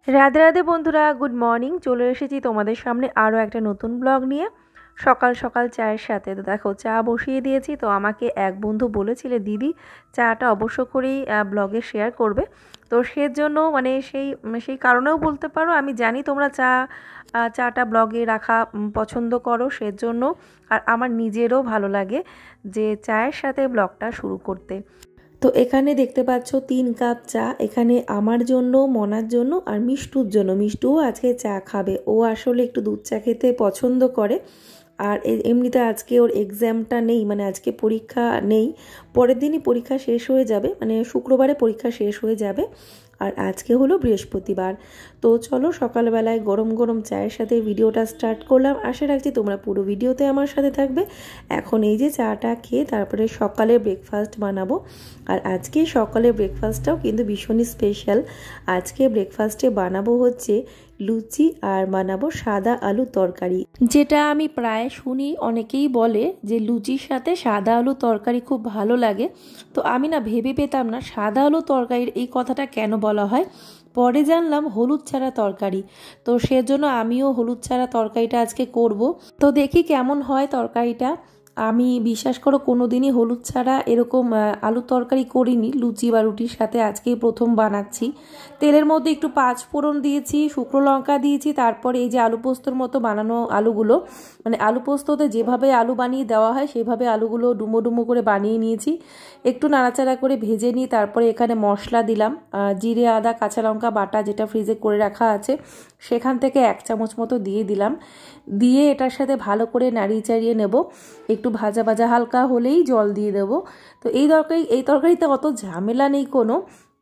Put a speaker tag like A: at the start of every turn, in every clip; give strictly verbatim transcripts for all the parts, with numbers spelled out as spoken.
A: রাধে রাধে বন্ধুরা, good morning. চলে এসেছি তোমাদের সামনে আরও একটা নতুন ব্লগ নিয়ে। সকাল সকাল চায়ের সাথে তো দেখো চা বসিয়ে দিয়েছি। তো আমাকে এক বন্ধু বলেছিলে দিদি চাটা অবশ্য করেই ব্লগে শেয়ার করবে। তো সেজন্য মানে সেই সেই কারণেও বলতে পারো, আমি জানি তোমরা চা চাটা ব্লগে রাখা পছন্দ করো সেজন্য। আর আমার নিজেরও ভালো লাগে যে চায়ের সাথে ব্লগটা শুরু করতে। তো এখানে দেখতে পাচ্ছ তিন কাপ চা, এখানে আমার জন্য, মনার জন্য আর মিষ্টুর জন্য। মিষ্টুও আজকে চা খাবে, ও আসলে একটু দুধ চা খেতে পছন্দ করে। আর এমনিতে আজকে ওর এক্সামটা নেই, মানে আজকে পরীক্ষা নেই, পরের দিনই পরীক্ষা শেষ হয়ে যাবে, মানে শুক্রবারে পরীক্ষা শেষ হয়ে যাবে। আর আজকে হলো বৃহস্পতিবার। তো চলো সকালবেলায় গরম গরম চায়ের সাথে ভিডিওটা স্টার্ট করলাম। আশা রাখছি তোমরা পুরো ভিডিওতে আমার সাথে থাকবে। এখন এই যে চাটা খেয়ে তারপরে সকালে ব্রেকফাস্ট বানাবো। আর আজকে সকালে ব্রেকফাস্টটাও কিন্তু ভীষণই স্পেশাল। আজকে ব্রেকফাস্টে বানাবো হচ্ছে লুচি আর বানাবো সাদা আলু তরকারি, যেটা আমি প্রায় শুনি অনেকেই বলে যে লুচির সাথে সাদা আলু তরকারি খুব ভালো লাগে। তো আমি না ভেবে পেতাম না সাদা আলু তরকারির এই কথাটা কেন বলা হয়। পরে জানলাম হলুদ ছাড়া তরকারি। তো সেজন্য আমিও হলুদ ছাড়া তরকারিটা আজকে করব। তো দেখি কেমন হয় তরকারিটা। আমি বিশ্বাস করো কোনো দিনই হলুদ ছাড়া এরকম আলু তরকারি করিনি লুচি বা রুটির সাথে, আজকেই প্রথম বানাচ্ছি। তেলের মধ্যে একটু পাঁচ ফোড়ন দিয়েছি, শুকনো লঙ্কা দিয়েছি, তারপরে এই যে আলু পোস্তর মতো বানানো আলুগুলো, মানে আলু পোস্ততে যেভাবে আলু বানিয়ে দেওয়া হয় সেভাবে আলুগুলো ডুমো ডুমো করে বানিয়ে নিয়েছি। একটু নাড়াচাড়া করে ভেজে নিই, তারপরে এখানে মশলা দিলাম, জিরে আদা কাঁচা লঙ্কা বাটা যেটা ফ্রিজে করে রাখা আছে সেখান থেকে এক চামচ মতো দিয়ে দিলাম। দিয়ে এটার সাথে ভালো করে নাড়িয়ে চাড়িয়ে নেব। একটু ভাজা ভাজা হালকা হলেই জল দিয়ে দেব। তো এই তরকারি এই তরকারিতে অত ঝামেলা নেই কোনো,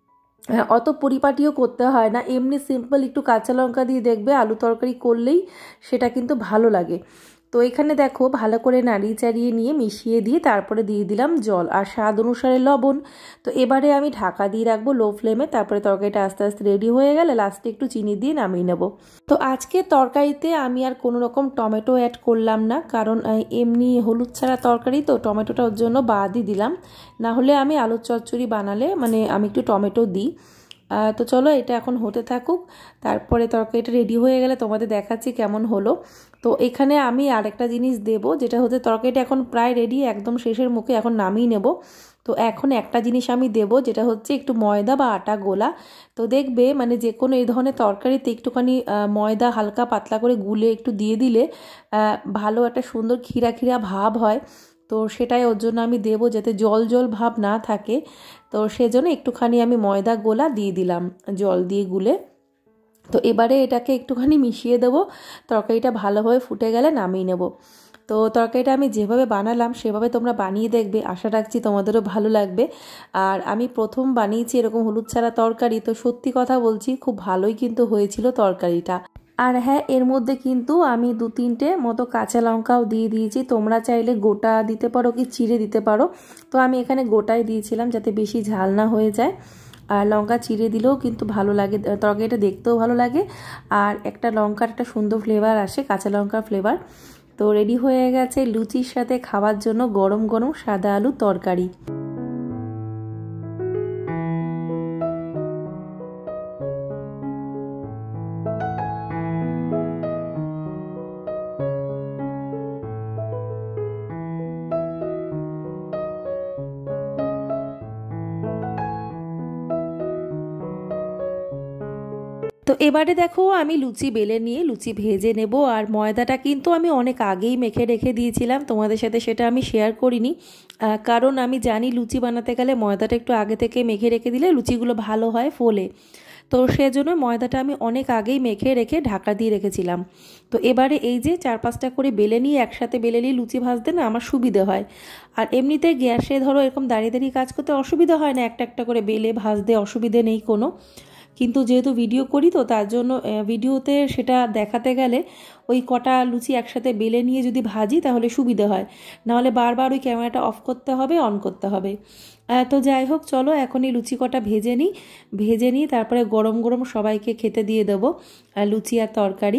A: অত পরিপাটিও করতে হয় না, এমনি সিম্পল একটু কাঁচা লঙ্কা দিয়ে দেখবে আলু তরকারি করলেই সেটা কিন্তু ভালো লাগে। তো এখানে দেখো ভালো করে নাড়িয়ে চাড়িয়ে নিয়ে মিশিয়ে দিয়ে তারপরে দিয়ে দিলাম জল আর স্বাদ অনুসারে লবণ। তো এবারে আমি ঢাকা দিয়ে রাখবো লো ফ্লেমে, তারপরে তরকারিটা আস্তে আস্তে রেডি হয়ে গেলে লাস্টে একটু চিনি দিয়ে নামিয়ে নেব। তো আজকে তরকারিতে আমি আর কোনো রকম টমেটো অ্যাড করলাম না, কারণ এমনি হলুদ ছাড়া তরকারি তো টমেটোটা ওর জন্য বাদই দিলাম। না হলে আমি আলুর চচ্চড়ি বানালে মানে আমি একটু টমেটো দিই। তো চলো এটা এখন হতে থাকুক, তারপরে তরকারিটা রেডি হয়ে গেলে তোমাদের দেখাচ্ছি কেমন হলো। তো এখানে আমি আরেকটা জিনিস দেব, যেটা হচ্ছে তরকারিটা এখন প্রায় রেডি, একদম শেষের মুখে, এখন নামিয়ে নেব। তো এখন একটা জিনিস আমি দেব, যেটা হচ্ছে একটু ময়দা বা আটা গোলা। তো দেখবে মানে যে কোনো এই ধরনের তরকারিতে একটুখানি ময়দা হালকা পাতলা করে গুলে একটু দিয়ে দিলে ভালো একটা সুন্দর ক্ষীরা ক্ষীরা ভাব হয়। তো সেটাই ওর জন্য আমি দেবো, যাতে জল জল ভাব না থাকে। তো সেজন্য একটুখানি আমি ময়দা গোলা দিয়ে দিলাম জল দিয়ে গুলে। তো এবারে এটাকে একটুখানি মিশিয়ে দেবো, তরকারিটা ভালোভাবে ফুটে গেলে নামিয়ে নেব। তো তরকারিটা আমি যেভাবে বানালাম সেভাবে তোমরা বানিয়ে দেখবে, আশা রাখছি তোমাদেরও ভালো লাগবে। আর আমি প্রথম বানিয়েছি এরকম হলুদ ছাড়া তরকারি, তো সত্যি কথা বলছি খুব ভালোই কিন্তু হয়েছিল তরকারিটা। আর হ্যাঁ, এর মধ্যে কিন্তু আমি দু তিনটে মতো কাঁচা লঙ্কাও দিয়ে দিয়েছি, তোমরা চাইলে গোটা দিতে পারো কি চিড়ে দিতে পারো। তো আমি এখানে গোটাই দিয়েছিলাম যাতে বেশি ঝাল না হয়ে যায়। আর লঙ্কা চিড়ে দিলেও কিন্তু ভালো লাগে, তরকারিটা দেখতেও ভালো লাগে। আর একটা লঙ্কার একটা সুন্দর ফ্লেভার আসে, কাঁচা লঙ্কার ফ্লেভার। তো রেডি হয়ে গেছে লুচির সাথে খাওয়ার জন্য গরম গরম সাদা আলু তরকারি। তো এবারে দেখো আমি লুচি বেলে নিয়ে লুচি ভেজে নেব। আর ময়দাটা কিন্তু আমি অনেক আগেই মেখে রেখে দিয়েছিলাম, তোমাদের সাথে সেটা আমি শেয়ার করিনি, কারণ আমি জানি লুচি বানাতে গেলে ময়দাটা একটু আগে থেকে মেখে রেখে দিলে লুচিগুলো ভালো হয় ফোলে। তো সেজন্য ময়দাটা আমি অনেক আগেই মেখে রেখে ঢাকা দিয়ে রেখেছিলাম। তো এবারে এই যে চার পাঁচটা করে বেলে নিয়ে একসাথে বেলে নিয়ে লুচি ভাজতে না আমার সুবিধে হয়। আর এমনিতে গ্যাসে ধরো এরকম দাঁড়িয়ে দাঁড়িয়ে কাজ করতে অসুবিধা হয় না, একটা একটা করে বেলে ভাজতে অসুবিধে নেই কোনো। কিন্তু যেহেতু ভিডিও করি তো তার জন্য ভিডিওতে সেটা দেখাতে গেলে ওই কটা লুচি একসাথে বেলে নিয়ে যদি ভাজি তাহলে সুবিধে হয়, নাহলে বারবার ওই ক্যামেরাটা অফ করতে হবে, অন করতে হবে। তো যাই হোক চলো এখন এই লুচি কটা ভেজে নিই, ভেজে নিই তারপরে গরম গরম সবাইকে খেতে দিয়ে দেবো লুচি আর তরকারি।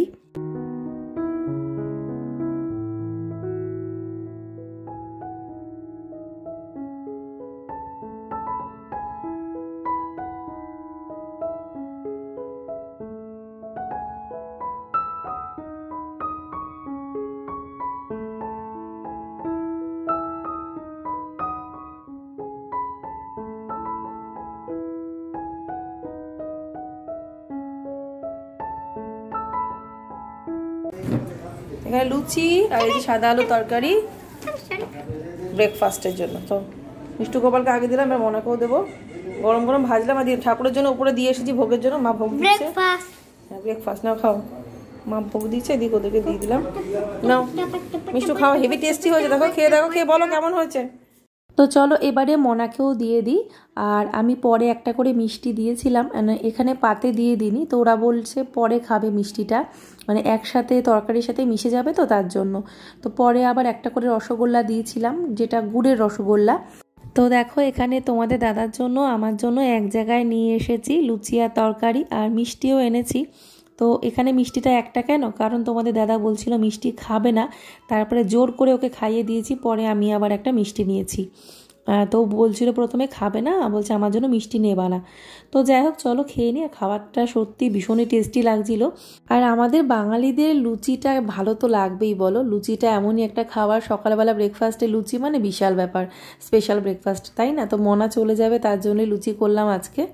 A: এখানে লুচি আর এই যে সাদা আলু তরকারি ব্রেকফাস্টের জন্য। তো মিষ্টু গোপালকে আগে দিলাম, এবার মনাকেও দেবো। গরম গরম ভাজলাম আর দিয়ে ঠাকুরের জন্য উপরে দিয়ে এসেছি ভোগের জন্য। মা ভোগ দিচ্ছে, হ্যাঁ ব্রেকফাস্ট নাও খাও। মা ভোগ দিচ্ছে, এদিকে ওদেরকে দিয়ে দিলাম। নাও মিষ্টু খাও, হেভি টেস্টি হয়েছে, দেখো খেয়ে দেখো, খেয়ে বলো কেমন হয়েছে। তো চলো এবারে মনাকেও দিয়ে দিই। আর আমি পরে একটা করে মিষ্টি দিয়েছিলাম, এখানে পাতে দিয়ে দিইনি, তো ওরা বলছে পরে খাবে মিষ্টিটা, মানে একসাথে তরকারির সাথে মিশে যাবে তো তার জন্য। তো পরে আবার একটা করে রসগোল্লা দিয়েছিলাম, যেটা গুড়ের রসগোল্লা। তো দেখো এখানে তোমাদের দাদার জন্য আমার জন্য এক জায়গায় নিয়ে এসেছি লুচি আর তরকারি, আর মিষ্টিও এনেছি। তো এখানে মিষ্টিটা একটা কেন, কারণ তোমাদের দাদা বলছিল মিষ্টি খাবে না, তারপরে জোর করে ওকে খাইয়ে দিয়েছি, পরে আমি আবার একটা মিষ্টি নিয়েছি। তো বলছিল প্রথমে খাবে না, বলছে আমার জন্য মিষ্টি নেবা না। তো যাই হোক চলো খেয়ে নিই। খাবারটা সত্যি ভীষণই টেস্টি লাগছিল। আর আমাদের বাঙালিদের লুচিটা ভালো তো লাগবেই বলো, লুচিটা এমনই একটা খাবার, সকালবেলা ব্রেকফাস্টে লুচি মানে বিশাল ব্যাপার, স্পেশাল ব্রেকফাস্ট, তাই না? তো মনা চলে যাবে তার জন্যই লুচি করলাম আজকে।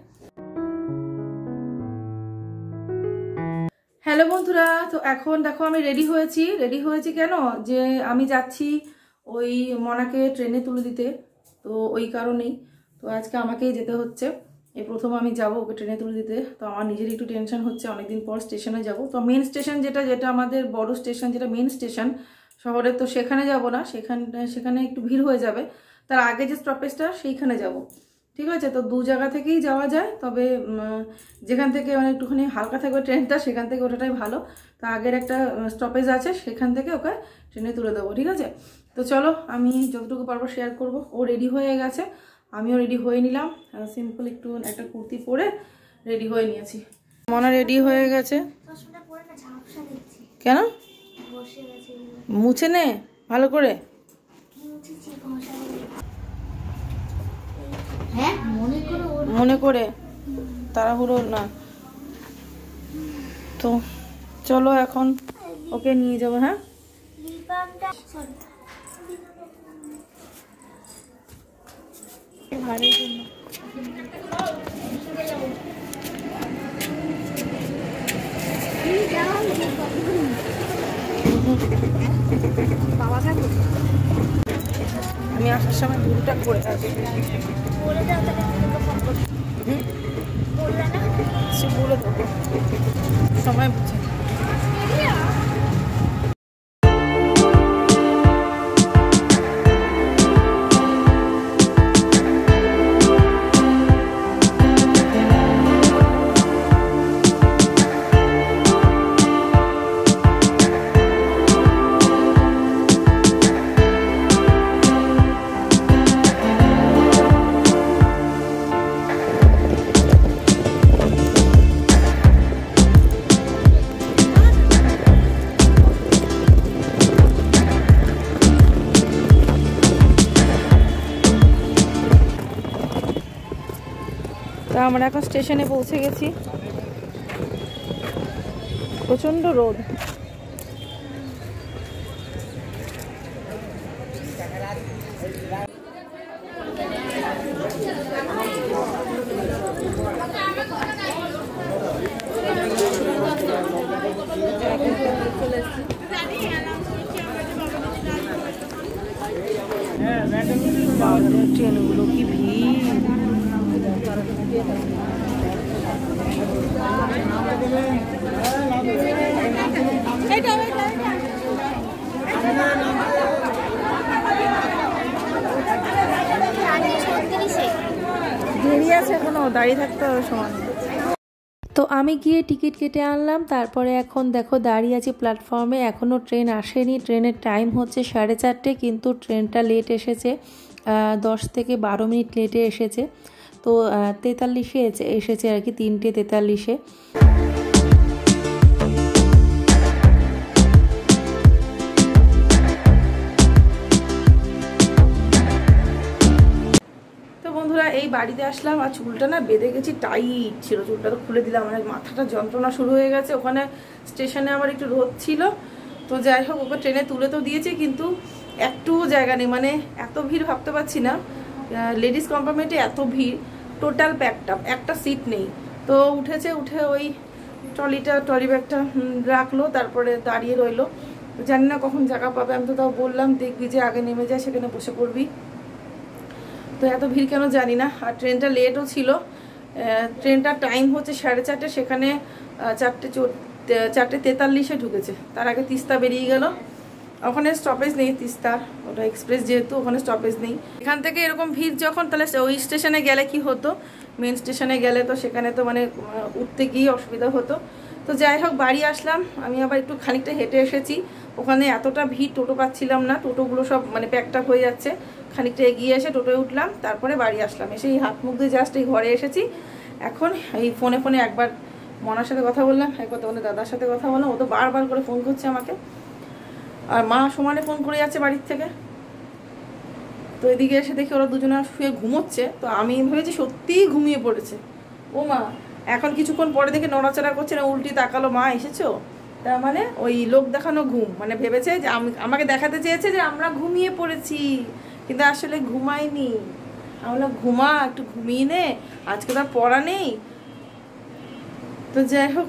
A: হ্যালো বন্ধুরা, তো এখন দেখো আমি রেডি হয়েছি। রেডি হয়েছি কেন, যে আমি যাচ্ছি ওই মনাকে ট্রেনে তুলে দিতে, তো ওই কারণেই। তো আজকে আমাকেই যেতে হচ্ছে, এই প্রথম আমি যাব ওকে ট্রেনে তুলে দিতে। তো আমার নিজের একটু টেনশন হচ্ছে, অনেকদিন পর স্টেশনে যাব। তো মেন স্টেশন যেটা যেটা আমাদের বড় স্টেশন, যেটা মেন স্টেশন শহরের, তো সেখানে যাব না, সেখানে সেখানে একটু ভিড় হয়ে যাবে। তার আগে যে স্টপেজটা সেইখানে যাব, ঠিক আছে? তো দু জায়গা থেকেই যাওয়া যায়, তবে যেখান থেকে মানে একটুখানি হালকা থাকবে ট্রেনটা, সেখান থেকে ওটাটাই ভালো। তো আগের একটা স্টপেজ আছে, সেখান থেকে ওকে ট্রেনে তুলে দেবো, ঠিক আছে? তো চলো আমি যতটুকু পারবো শেয়ার করব। ও রেডি হয়ে গেছে, আমিও রেডি হয়ে নিলাম। সিম্পল একটু একটা কুর্তি পরে রেডি হয়ে নিয়েছি। মনা রেডি হয়ে গেছে। কেন? মুছে নে ভালো করে, মনে করে, তাড়াহুড়ো না। তো চলো এখন ওকে নিয়ে যাবো। হ্যাঁ ভাড়ের জন্য আমি আসার সময় দুটা করে আসবো, বলে দেবো সময় বুঝে। আমরা এখন স্টেশনে পৌঁছে গেছি। প্রচন্ড রোদ, ট্রেনগুলো কি ভিড়। দেরি আছে এখনো, দাঁড়িয়ে থাকতে হবে সময়। তো আমি গিয়ে টিকিট কেটে আনলাম, তারপরে এখন দেখো দাঁড়িয়ে আছি প্ল্যাটফর্মে, এখনও ট্রেন আসেনি। ট্রেনের টাইম হচ্ছে সাড়ে চারটে, কিন্তু ট্রেনটা লেট এসেছে, দশ থেকে বারো মিনিট লেটে এসেছে। তো তেতাল্লিশে এসেছে আর কি, তিনটে তেতাল্লিশে। বন্ধুরা এই বাড়িতে আসলাম, আর চুলটা না বেঁধে গেছি, টাইট ছিল চুলটা, তো খুলে দিলাম। মানে মাথাটা যন্ত্রণা শুরু হয়ে গেছে। ওখানে স্টেশনে আবার একটু রোদ ছিল। তো যাই হোক ওকে ট্রেনে তুলে তো দিয়েছি, কিন্তু একটুও জায়গা নেই, মানে এত ভিড় ভাবতে পারছি না। লেডিস কম্পার্টমেন্টে এত ভিড়, টোটাল প্যাকটা, একটা সিট নেই। তো উঠেছে, উঠে ওই ট্রলিটা ট্রলি ব্যাগটা রাখলো, তারপরে দাঁড়িয়ে রইলো।
B: জানি না কখন জায়গা পাবে। আমি তো তাও বললাম দেখবি যে আগে নেমে যায়, সেখানে বসে পড়বি। তো এত ভিড় কেন জানি না। আর ট্রেনটা লেটও ছিল, ট্রেনটার টাইম হচ্ছে সাড়ে চারটে, সেখানে চারটে চারটে তেতাল্লিশে ঢুকেছে। তার আগে তিস্তা বেরিয়ে গেল। ওখানে স্টপেজ নেই তিস্তার, ওটা এক্সপ্রেস যেহেতু ওখানে স্টপেজ নেই। এখান থেকে এরকম ভিড় যখন, তাহলে ওই স্টেশনে গেলে কি হতো, মেন স্টেশনে গেলে তো সেখানে তো মানে উঠতে গিয়ে অসুবিধা হতো। তো যাই হোক বাড়ি আসলাম। আমি আবার একটু খানিকটা হেঁটে এসেছি, ওখানে এতটা ভিড় টোটো পাচ্ছিলাম না, টোটোগুলো সব মানে প্যাকটা হয়ে যাচ্ছে। খানিকটা এগিয়ে এসে টোটোয় উঠলাম, তারপরে বাড়ি আসলাম। এসে এই হাত মুখ দিয়ে জাস্ট এই ঘরে এসেছি। এখন এই ফোনে ফোনে একবার মনার সাথে কথা বললাম, একবার তোমাদের দাদার সাথে কথা বললাম। ও তো বারবার করে ফোন করছে আমাকে, আর মা সমানে ফোন করে যাচ্ছে বাড়ির থেকে। তো এদিকে এসে দেখি ওরা দুজনে শুয়ে ঘুমোচ্ছে। তো আমি ভেবেছি সত্যিই ঘুমিয়ে পড়েছে। ও মা এখন কিছুক্ষণ পরে দেখে নড়াচড়া করছে না, উল্টি তাকালো, মা এসেছো? তার মানে ওই লোক দেখানো ঘুম, মানে ভেবেছে যে আমি আমাকে দেখাতে চেয়েছে যে আমরা ঘুমিয়ে পড়েছি, কিন্তু আসলে ঘুমাইনি। আমরা ঘুমা, একটু ঘুমিয়ে নে, আজকে তো আর পড়া নেই। তো যাই হোক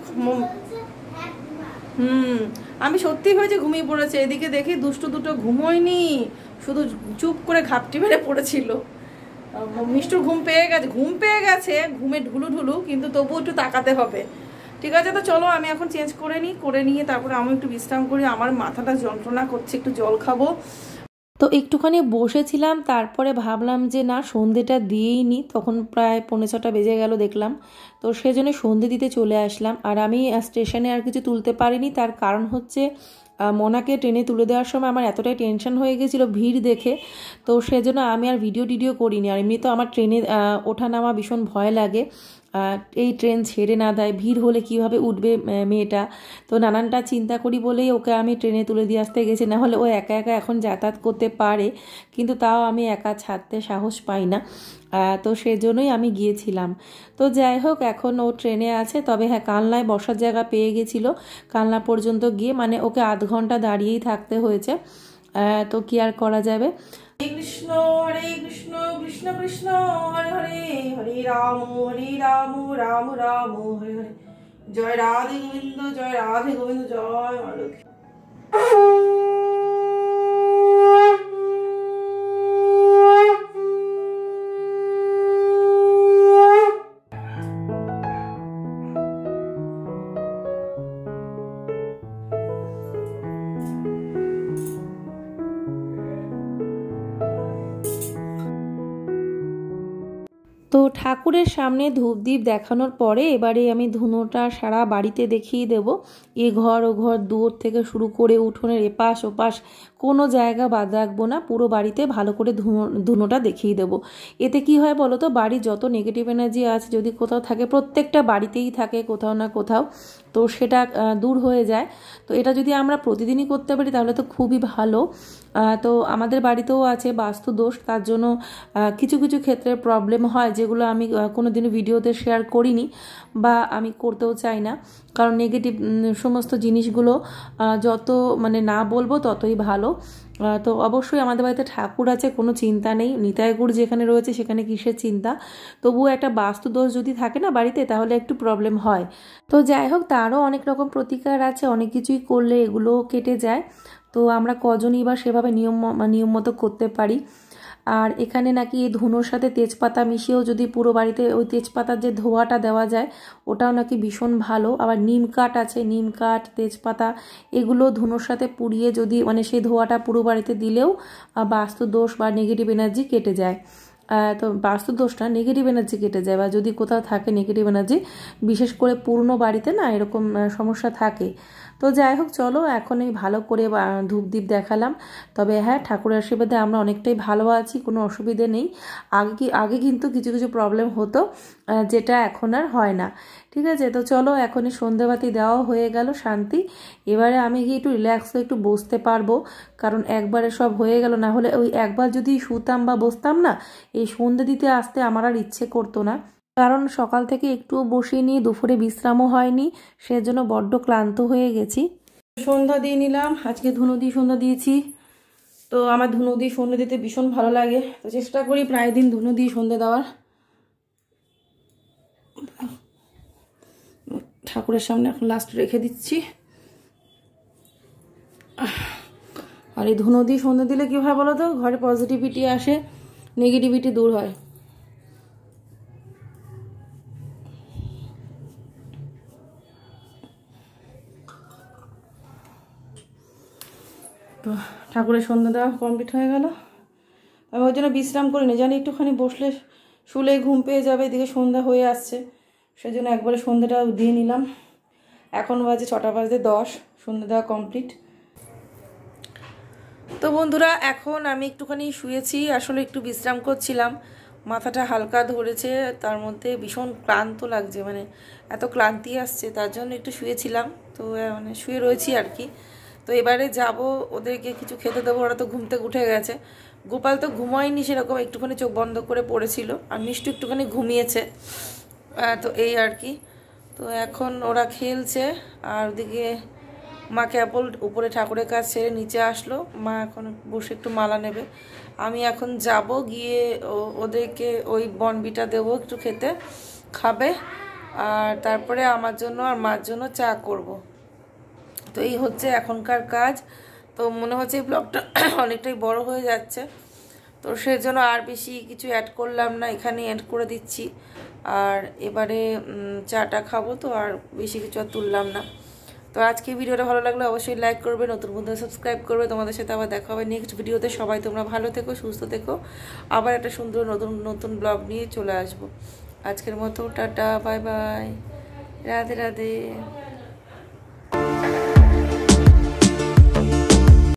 B: হুম আমি সত্যি হয়েছে ঘুমিয়ে পড়েছে। এদিকে দেখি দুষ্টু দুটো ঘুমোয়নি, শুধু চুপ করে ঘাপটি মেরে পড়েছিল। মিষ্টুর ঘুম পেয়ে গেছে, ঘুম পেয়ে গেছে ঘুমে ঢুলু ঢুলু, কিন্তু তবুও একটু তাকাতে হবে। ঠিক আছে, তো চলো আমি এখন চেঞ্জ করে নিই, করে নিয়ে তারপরে আমি একটু বিশ্রাম করি। আমার মাথাটা যন্ত্রণা করছে, একটু জল খাবো।
A: তো একটুখানি বসেছিলাম, তারপরে ভাবলাম যে না সন্ধেটা দিয়েই নি। তখন প্রায় পৌনে ছটা বেজে গেল দেখলাম, তো সেজন্য সন্ধে দিতে চলে আসলাম। আর আমি স্টেশনে আর কিছু তুলতে পারিনি, তার কারণ হচ্ছে মনাকে ট্রেনে তুলে দেওয়ার সময় আমার এতটাই টেনশন হয়ে গেছিলো ভিড় দেখে, তো সেজন্য আমি আর ভিডিও টিডিও করিনি। আর এমনি তো আমার ট্রেনে ওঠা নামা ভীষণ ভয় লাগে, এই ট্রেন ছেড়ে না দেয়, ভিড় হলে কিভাবে উঠবে মেয়েটা, তো নানানটা চিন্তা করি বলেই ওকে আমি ট্রেনে তুলে দিয়ে আসতে গেছি। না হলে ও একা একা এখন যাতায়াত করতে পারে, কিন্তু তাও আমি একা ছাড়তে সাহস পাই না, তো সেজন্যই আমি গিয়েছিলাম। তো যাই হোক এখন ও ট্রেনে আছে, তবে হ্যাঁ কালনায় বসার জায়গা পেয়ে গেছিলো। কালনা পর্যন্ত গিয়ে মানে ওকে আধ ঘন্টা দাঁড়িয়েই থাকতে হয়েছে, তো কি আর করা যাবে।
B: হরে কৃষ্ণ হরে কৃষ্ণ কৃষ্ণ কৃষ্ণ হরে হরে, হরে রাম হরে রাম রাম রাম হরে হরে। জয় রাধে গোবিন্দ, জয় রাধে গোবিন্দ, জয় মা লক্ষ্মী।
A: তো ঠাকুরের সামনে ধূপদীপ দেখানোর পরে এবারে আমি ধুনোটা সারা বাড়িতে দেখিয়ে দেব। এ ঘর ও ঘর দূর থেকে শুরু করে উঠোনের এপাশ ওপাশ কোনো জায়গা বাদ রাখবো না, পুরো বাড়িতে ভালো করে ধুনো ধুনোটা দেখিয়ে দেবো। এতে কি হয় বলো তো, বাড়ির যত নেগেটিভ এনার্জি আছে যদি কোথাও থাকে, প্রত্যেকটা বাড়িতেই থাকে কোথাও না কোথাও, তো সেটা দূর হয়ে যায়। তো এটা যদি আমরা প্রতিদিনই করতে পারি তাহলে তো খুবই ভালো। তো আমাদের বাড়িতেও আছে বাস্তু দোষ, তার জন্য কিছু কিছু ক্ষেত্রে প্রবলেম হয় যেগুলো আমি কোনো দিনও ভিডিওতে শেয়ার করিনি বা আমি করতেও চাই না, কারণ নেগেটিভ সমস্ত জিনিসগুলো যত মানে না বলবো ততই ভালো। তো অবশ্যই আমাদের বাড়িতে ঠাকুর আছে, কোনো চিন্তা নেই, নিতাই গুড় যেখানে রয়েছে সেখানে কিসের চিন্তা। তবুও একটা বাস্তু দোষ যদি থাকে না বাড়িতে তাহলে একটু প্রবলেম হয়। তো যাই হোক তারও অনেক রকম প্রতিকার আছে, অনেক কিছুই করলে এগুলো কেটে যায়। তো আমরা কজনই বা সেভাবে নিয়ম নিয়ম মতো করতে পারি। আর এখানে নাকি এই ধুনোর সাথে তেজপাতা মিশিয়েও যদি পুরো বাড়িতে ওই তেজপাতার যে ধোঁয়াটা দেওয়া যায় ওটাও নাকি ভীষণ ভালো। আবার নিম কাঠ আছে, নিম কাঠ তেজপাতা এগুলো ধুনোর সাথে পুড়িয়ে যদি মানে সেই ধোঁয়াটা পুরো বাড়িতে দিলেও বাস্তু দোষ বা নেগেটিভ এনার্জি কেটে যায়। তো বাস্তু দোষটা নেগেটিভ এনার্জি কেটে যায়, বা যদি কোথাও থাকে নেগেটিভ এনার্জি, বিশেষ করে পুরনো বাড়িতে না এরকম সমস্যা থাকে। তো যাই হোক চলো এখন এই ভালো করে ধূপদীপ দেখালাম। তবে হ্যাঁ ঠাকুরের আশীর্বাদে আমরা অনেকটাই ভালো আছি, কোনো অসুবিধে নেই। আগে কি আগে কিন্তু কিছু কিছু প্রবলেম হতো যেটা এখন আর হয় না। ঠিক আছে, তো চলো এখনই সন্ধ্যাবাতি দেওয়া হয়ে গেল, শান্তি। এবারে আমি গিয়ে একটু রিল্যাক্স হয়ে একটু বসতে পারবো, কারণ একবারে সব হয়ে গেল, না হলে ওই একবার যদি শুতাম বা বসতাম না এই সন্ধ্যে দিতে আসতে আমার আর ইচ্ছে করতো না, কারণ সকাল থেকে একটুও বসিনি, দুপুরে বিশ্রামও হয়নি, সেজন্য বড্ড ক্লান্ত হয়ে গেছি।
B: সন্ধ্যা দিয়ে নিলাম, আজকে ধুনো দিয়ে সন্ধ্যা দিয়েছি। তো আমার ধুনো দিয়ে সন্ধ্যা দিতে ভীষণ ভালো লাগে, তো চেষ্টা করি প্রায় দিন ধুনো দিয়ে সন্ধ্যা দেওয়ার। ঠাকুরের সামনে এখন লাস্ট রেখে দিচ্ছি। আর এই ধুনো দিয়ে সন্ধ্যে দিলে কী হয় বলো তো, ঘরে পজিটিভিটি আসে, নেগেটিভিটি দূর হয়। তো ঠাকুরের সন্ধ্যা দেওয়া কমপ্লিট হয়ে গেল। আমি ওই জন্য বিশ্রাম করিনি, জানি একটুখানি বসলে শুলে ঘুম পেয়ে যাবে, এদিকে সন্ধ্যা হয়ে আসছে, সেই জন্য একবারে সন্ধ্যাটা দিয়ে নিলাম। এখন বাজে ছটা বাজে দশ, সন্ধ্যা দেওয়া কমপ্লিট। তো বন্ধুরা এখন আমি একটুখানি শুয়েছি, আসলে একটু বিশ্রাম করছিলাম, মাথাটা হালকা ধরেছে, তার মধ্যে ভীষণ ক্লান্ত লাগছে, মানে এত ক্লান্তি আসছে, তার জন্য একটু শুয়েছিলাম। তো মানে শুয়ে রয়েছি আর কি। তো এবারে যাব, ওদেরকে কিছু খেতে দেবো, ওরা তো ঘুম থেকে উঠে গেছে। গোপাল তো ঘুমায়নি সেরকম, একটুখানি চোখ বন্ধ করে পড়েছিল, আর মিষ্টি একটুখানি ঘুমিয়েছে। তো এই আর কি। তো এখন ওরা খেলছে, আর ওদিকে মা কেবল উপরে ঠাকুরের কাজ ছেড়ে নিচে আসলো, মা এখন বসে একটু মালা নেবে। আমি এখন যাব, গিয়ে ওদেরকে ওই বনবিটা দেবো একটু খেতে, খাবে, আর তারপরে আমার জন্য আর মার জন্য চা করব। তো এই হচ্ছে এখনকার কাজ। তো মনে হচ্ছে এই ব্লগটা অনেকটাই বড় হয়ে যাচ্ছে, তো সেই জন্য আর বেশি কিছু অ্যাড করলাম না, এখানেই অ্যাড করে দিচ্ছি। আর এবারে চাটা খাবো, তো আর বেশি কিছু আর তুললাম না। তো আজকে ভিডিওটা ভালো লাগলে অবশ্যই লাইক করবে, নতুন বন্ধু সাবস্ক্রাইব করবে। তোমাদের সাথে আবার দেখা হবে নেক্সট ভিডিওতে। সবাই তোমরা ভালো থেকো, সুস্থ থেকো, আবার একটা সুন্দর নতুন নতুন ব্লগ নিয়ে চলে আসবো। আজকের মতো tata, bye bye, Radhe Radhe.